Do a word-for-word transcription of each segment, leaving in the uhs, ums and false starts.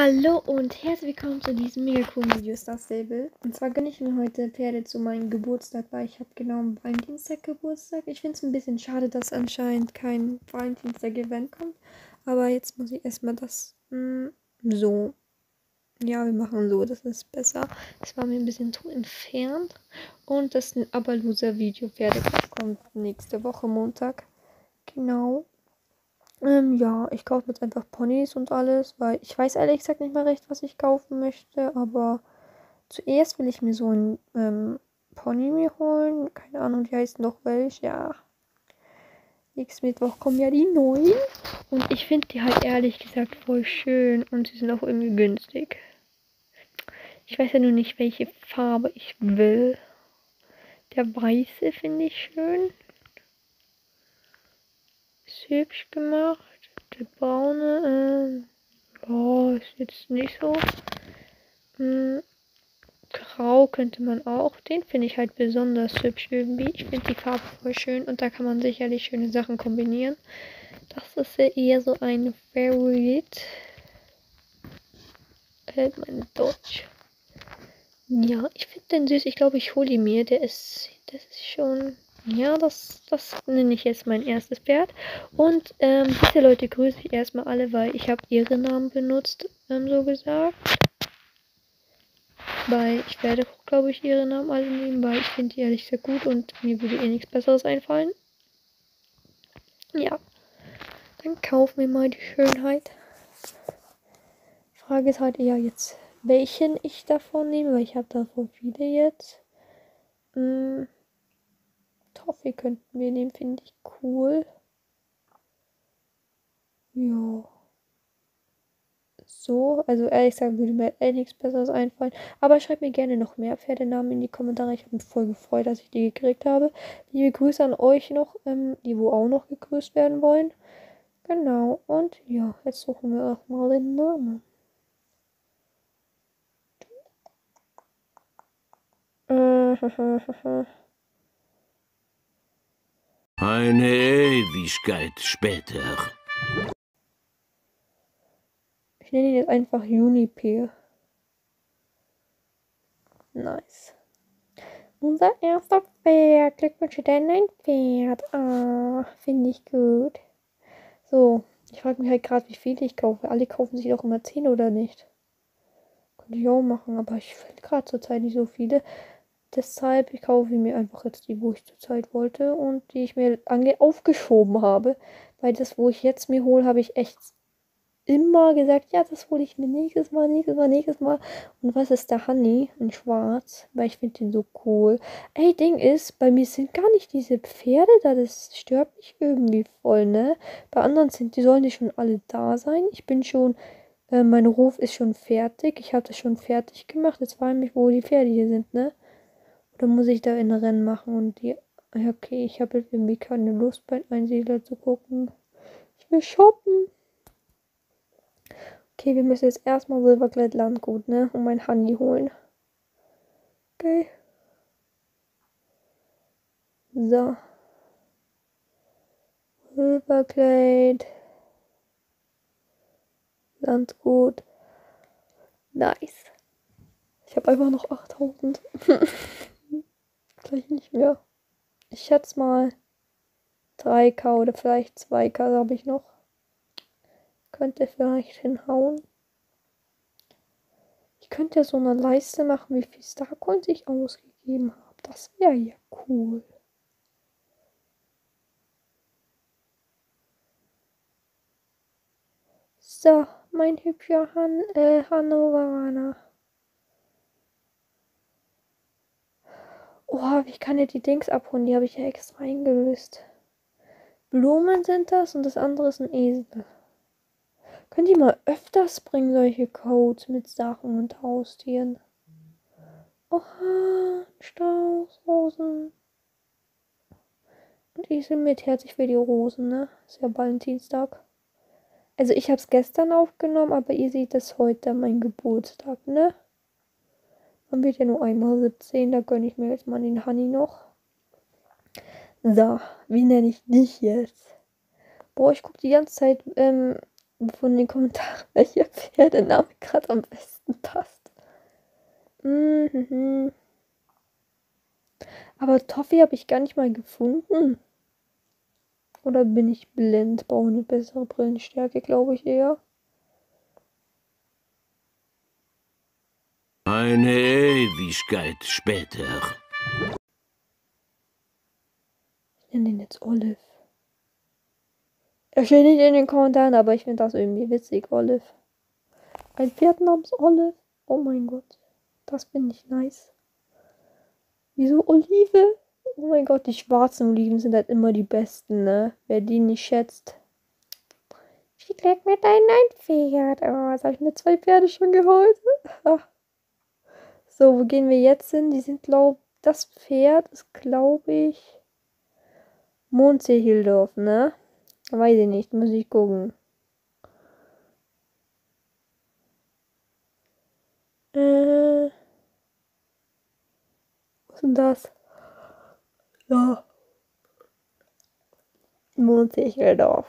Hallo und herzlich willkommen zu diesem mega coolen Video Star Stable. Und zwar gönne ich mir heute Pferde zu meinem Geburtstag, weil ich habe genau am Valentinstag Geburtstag. Ich finde es ein bisschen schade, dass anscheinend kein Valentinstag-Event kommt. Aber jetzt muss ich erstmal das mh, so. Ja, wir machen so, das ist besser. Das war mir ein bisschen zu entfernt. Und das Abalusa-Video Pferde kommt nächste Woche Montag. Genau. Ähm, ja, ich kaufe jetzt einfach Ponys und alles, weil ich weiß ehrlich gesagt nicht mal recht, was ich kaufen möchte, aber zuerst will ich mir so ein ähm, Pony mir holen. Keine Ahnung, die heißen doch welch, ja. Nächsten Mittwoch kommen ja die neuen. Und ich finde die halt ehrlich gesagt voll schön und sie sind auch irgendwie günstig. Ich weiß ja nur nicht, welche Farbe ich will. Der weiße finde ich schön. Ist hübsch gemacht. Der braune, äh, oh, ist jetzt nicht so. Hm, grau könnte man auch. Den finde ich halt besonders hübsch irgendwie. Ich finde die Farbe voll schön und da kann man sicherlich schöne Sachen kombinieren. Das ist ja eher so ein Favorit. Hält mein Deutsch. Ja, ich finde den süß. Ich glaube, ich hole ihn mir. Der ist, das ist schon... Ja, das, das nenne ich jetzt mein erstes Pferd. Und ähm, diese Leute grüße ich erstmal alle, weil ich habe ihre Namen benutzt, ähm, so gesagt. Weil ich werde, glaube ich, ihre Namen alle nehmen, weil ich finde die ehrlich sehr gut und mir würde eh nichts Besseres einfallen. Ja, dann kaufen wir mal die Schönheit. Die Frage ist halt eher jetzt, welchen ich davon nehme, weil ich habe davon viele jetzt. Hm. Toffee könnten wir nehmen, finde ich cool. Ja. So, also ehrlich gesagt würde mir eh nichts Besseres einfallen. Aber schreibt mir gerne noch mehr Pferdenamen in die Kommentare. Ich habe mich voll gefreut, dass ich die gekriegt habe. Liebe Grüße an euch noch, ähm, die wo auch noch gegrüßt werden wollen. Genau, und ja, jetzt suchen wir auch mal den Namen. Eine Ewigkeit später. Ich nenne ihn jetzt einfach Juniper. Nice. Unser erster Pferd. Glückwünsche denn ein Pferd. Ah, finde ich gut. So, ich frage mich halt gerade, wie viele ich kaufe. Alle kaufen sich doch immer zehn oder nicht. Könnte ich auch machen, aber ich will gerade zurzeit nicht so viele. Deshalb ich kaufe ich mir einfach jetzt die, wo ich zurzeit wollte und die ich mir ange aufgeschoben habe. Weil das, wo ich jetzt mir hole, habe ich echt immer gesagt, ja, das hole ich mir nächstes Mal, nächstes Mal, nächstes Mal. Und was ist der Honey in schwarz? Weil ich finde den so cool. Ey, Ding ist, bei mir sind gar nicht diese Pferde da, das stört mich irgendwie voll, ne? Bei anderen sind, die sollen die schon alle da sein. Ich bin schon, äh, mein Ruf ist schon fertig. Ich habe das schon fertig gemacht. Jetzt frage ich mich, wo die Pferde hier sind, ne? Oder muss ich da in Rennen machen und die... Okay, ich habe jetzt irgendwie keine Lust, bei Einsiedler zu gucken. Ich will shoppen. Okay, wir müssen jetzt erstmal Silbergleit Landgut, ne? Und mein Honey holen. Okay. So. Silbergleit. Landgut. Nice. Ich habe einfach noch achttausend. Gleich nicht mehr. Ich schätze mal drei K oder vielleicht zwei K habe ich noch. Könnte vielleicht hinhauen. Ich könnte ja so eine Leiste machen, wie viel Starcoins ich ausgegeben habe. Das wäre ja cool. So, mein hübscher Han äh, Hannoveraner. Oh, wie kann ich die Dings abholen? Die habe ich ja extra eingelöst. Blumen sind das und das andere ist ein Esel. Könnt ihr mal öfters bringen, solche Codes mit Sachen und Haustieren? Oha, Strauß, Rosen. Und Esel mit herzlich für die Rosen, ne? Ist ja Valentinstag. Also ich habe es gestern aufgenommen, aber ihr seht das heute an meinem Geburtstag, ne? Man wird ja nur einmal siebzehn, da gönne ich mir jetzt mal den Honey noch. So, wie nenne ich dich jetzt? Boah, ich gucke die ganze Zeit ähm, von den Kommentaren, welcher Pferdename gerade am besten passt. Mhm. Aber Toffee habe ich gar nicht mal gefunden. Oder bin ich blind? Brauche eine bessere Brillenstärke, glaube ich eher. Eine Ewigkeit später. Ich nenne den jetzt Olive. Er steht nicht in den Kommentaren, aber ich finde das irgendwie witzig, Olive. Ein Pferd namens Olive. Oh mein Gott. Das finde ich nice. Wieso Olive? Oh mein Gott, die schwarzen Oliven sind halt immer die besten, ne? Wer die nicht schätzt. Ich leg mir dein ein Pferd. Oh, jetzt habe ich mir zwei Pferde schon geholt. So, wo gehen wir jetzt hin? Die sind, glaube das Pferd ist, glaube ich, Mondsee-Hildorf, ne? Weiß ich nicht, muss ich gucken. Äh. Was ist denn das? Ja. Mondsee-Hildorf.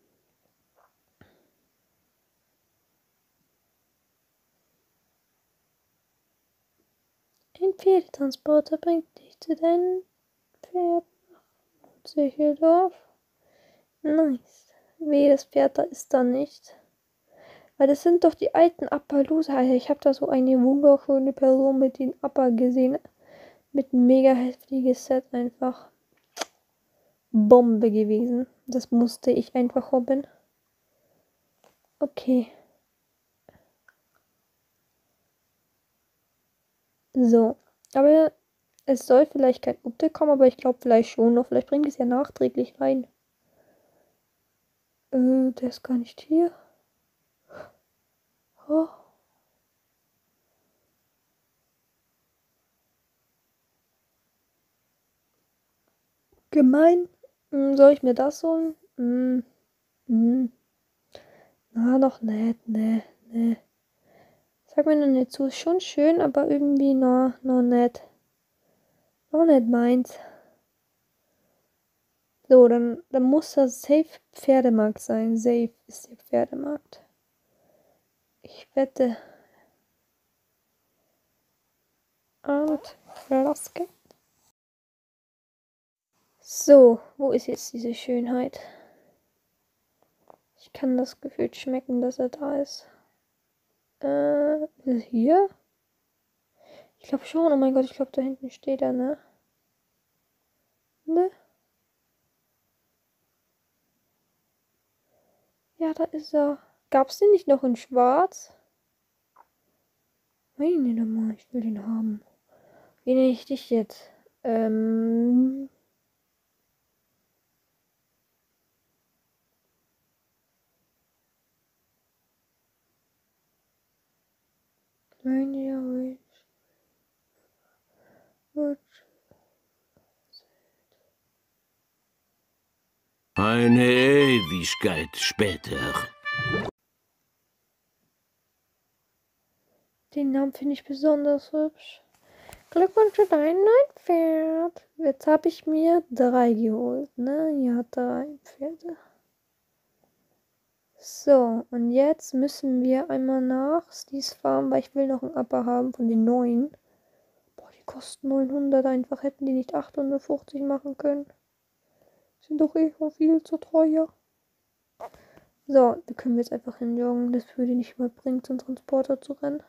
Ein Pferdetransporter bringt dich zu deinem Pferd nach Mondsee-Hildorf. Nice. Weh, das Pferd da ist da nicht. Weil das sind doch die alten Appaloosa. Ich habe da so eine wunderschöne Person mit den Appa gesehen. Mit einem mega heftiges Set einfach. Bombe gewesen. Das musste ich einfach hoppen. Okay. So. Aber es soll vielleicht kein Update kommen, aber ich glaube vielleicht schon noch. Vielleicht bringt es ja nachträglich rein. Äh, der ist gar nicht hier. Oh. Gemein. Hm, soll ich mir das holen? Hm. Hm. Na, doch nicht. Ne, ne. Sag mir noch nicht zu. Ist schon schön, aber irgendwie noch, noch nicht. Noch nicht meins. So, dann, dann muss das safe Pferdemarkt sein. Safe ist der Pferdemarkt. Ich wette. Und los geht's. So, wo ist jetzt diese Schönheit? Ich kann das Gefühl schmecken, dass er da ist. Äh, ist es hier? Ich glaube schon. Oh mein Gott, ich glaube, da hinten steht er, ne? Ne? Ja, da ist er. Gab's den nicht noch in schwarz? Meine doch mal, ich will den haben. Wie nenne ich dich jetzt? Ähm. Rainier Ridge. Eine Ewigkeit später. Den Namen finde ich besonders hübsch. Glückwunsch zu deinem neuen Pferd. Jetzt habe ich mir drei geholt, ne? Ja, drei Pferde. So, und jetzt müssen wir einmal nach Steve's Farm, weil ich will noch einen Upper haben von den neuen. Boah, die kosten neunhundert einfach. Hätten die nicht achthundertfünfzig machen können. Sind doch eh schon viel zu teuer. So, da können wir jetzt einfach hinjoggen. Das würde nicht mal bringen, zum Transporter zu rennen.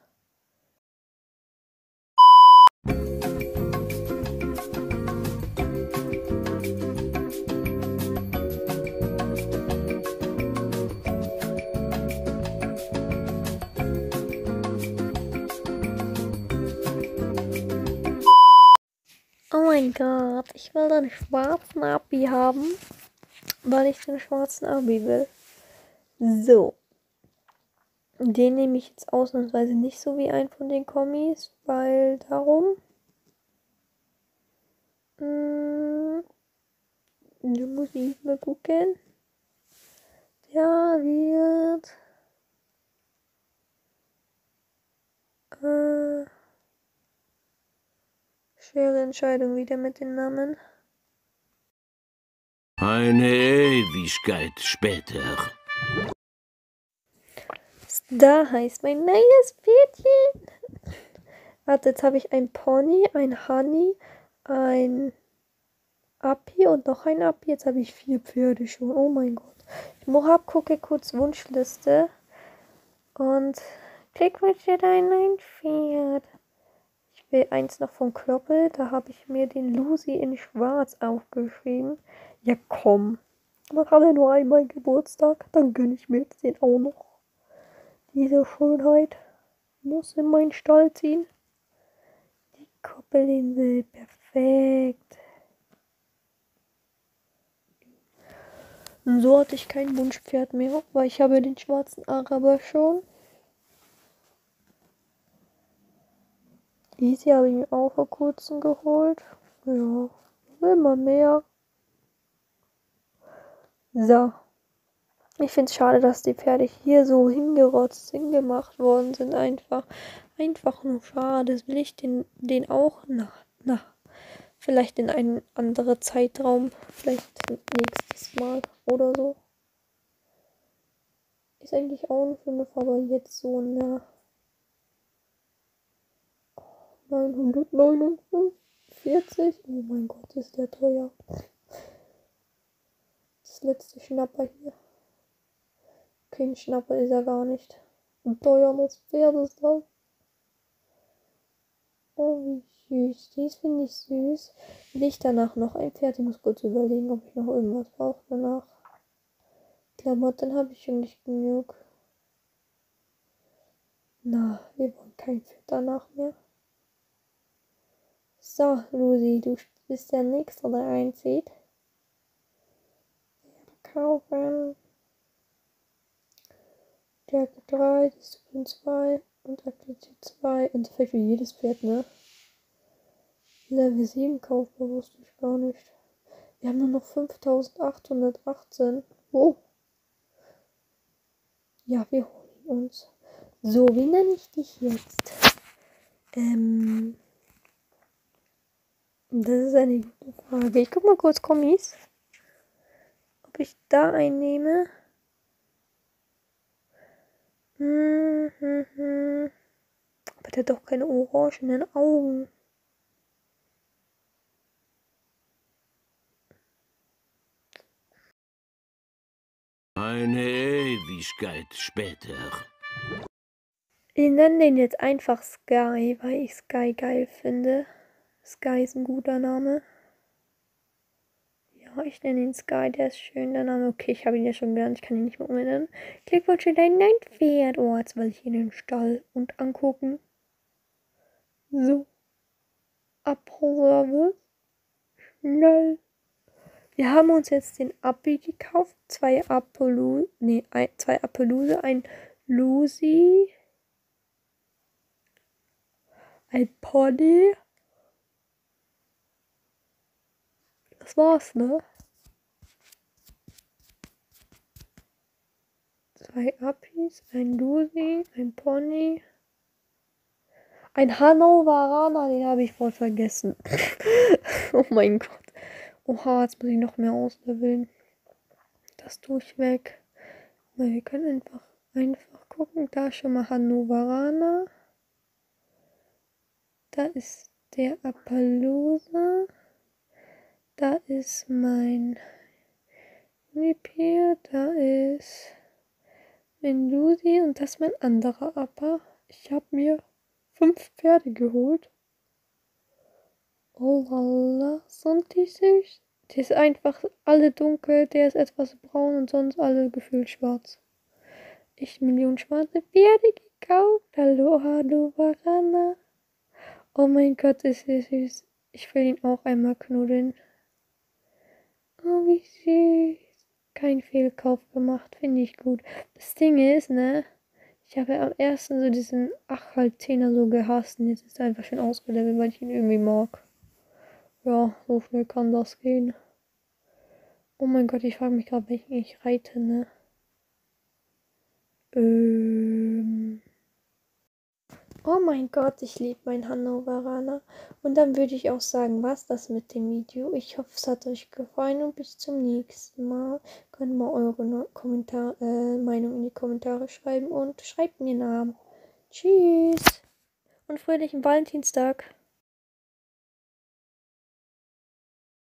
Oh mein Gott, ich will den schwarzen Abi haben, weil ich den schwarzen Abi will. So. Den nehme ich jetzt ausnahmsweise nicht so wie einen von den Kommis, weil darum. Mh, da muss ich mal gucken. Der wird. Äh, schwere Entscheidung wieder mit den Namen. Eine Ewigkeit später. Da heißt mein neues Pferdchen. Warte, jetzt habe ich ein Pony, ein Honey, ein Appi und noch ein Appi. Jetzt habe ich vier Pferde schon. Oh mein Gott. Ich mache gucke kurz Wunschliste. Und Glückwunsch für dein ein Pferd. Ich will eins noch von Kloppel. Da habe ich mir den Lucy in Schwarz aufgeschrieben. Ja komm. Man hat ja nur einmal Geburtstag. Dann gönne ich mir jetzt den auch noch. Diese Schönheit muss in meinen Stall ziehen. Die Koppelinsel. Perfekt. Und so hatte ich kein Wunschpferd mehr, weil ich habe den schwarzen Araber schon. Easy habe ich mir auch vor kurzem geholt. Ja, immer mehr. So. Ich finde es schade, dass die Pferde hier so hingerotzt, hingemacht worden sind. Einfach, einfach nur schade. Das will ich den, den auch nach, nach. Vielleicht in einen anderen Zeitraum. Vielleicht nächstes Mal oder so. Ist eigentlich auch ein Fünf, aber jetzt so eine neunhundertneunundvierzig. Oh mein Gott, ist der teuer. Das letzte Schnapper hier. Kein Schnapper ist er gar nicht. Ein teures Pferd ist das. Oh, wie süß. Dies finde ich süß. Will ich danach noch ein Pferd? Ich muss kurz überlegen, ob ich noch irgendwas brauche danach. Klamotten habe ich schon nicht genug. Na, wir wollen kein Pferd danach mehr. So, Lucy, du bist der Nächste, der einzieht. Kaufen. Stärke drei, Disziplin zwei und Aktivität zwei. Und für jedes Pferd, ne? Level sieben kaufbar, wusste ich gar nicht. Wir haben nur noch fünftausendachthundertachtzehn. Wow. Ja, wir holen uns. So, wie nenne ich dich jetzt? Ähm. Das ist eine gute Frage. Ich guck mal kurz Kommis. Ob ich da einnehme. Hm, hm, hm. Aber der hat doch keine orangenen Augen. Eine Ewigkeit später. Ich nenne den jetzt einfach Sky, weil ich Sky geil finde. Sky ist ein guter Name. Ja, ich nenne ihn Sky, der ist schön, der Name. Okay, ich habe ihn ja schon gelernt, ich kann ihn nicht mehr umbenennen. Glückwunsch für dein neuen Pferd. Oh, jetzt will ich in den Stall und angucken. So. Abservice. Schnell. Wir haben uns jetzt den Appi gekauft. Zwei Apollo, nee, ein, zwei Appaluse, ein Lucy, ein Pony. Das war's, ne? Zwei Appis, ein Lucy, ein Pony. Ein Hannoveraner, den habe ich voll vergessen. Oh mein Gott. Oha, jetzt muss ich noch mehr ausleveln. Das durchweg. Weil wir können einfach, einfach gucken. Da schon mal Hannoveraner. Da ist der Appaloosa. Da ist mein Unipier. Da ist mein Lucy. Und das ist mein anderer Appa. Ich habe mir fünf Pferde geholt. Oh lala, sind die süß? Die ist einfach alle dunkel, der ist etwas braun und sonst alle gefühlt schwarz. Ich Million schwarze Pferde gekauft. Hallo, hallo, Varana. Oh mein Gott, ist sie süß. Ich will ihn auch einmal knuddeln. Oh, wie süß. Kein Fehlkauf gemacht, finde ich gut. Das Ding ist, ne? Ich habe am ersten so diesen ach halt Zehner so gehasst und jetzt ist er einfach schön ausgelevelt, weil ich ihn irgendwie mag. Ja, so schnell kann das gehen. Oh mein Gott, ich frage mich gerade, welchen ich reite, ne? Ähm. Oh mein Gott, ich liebe meinen Hannoveraner. Und dann würde ich auch sagen, was das mit dem Video. Ich hoffe, es hat euch gefallen und bis zum nächsten Mal. Könnt mal eure Kommentar äh, Meinung in die Kommentare schreiben und schreibt mir Namen. Tschüss und fröhlichen Valentinstag.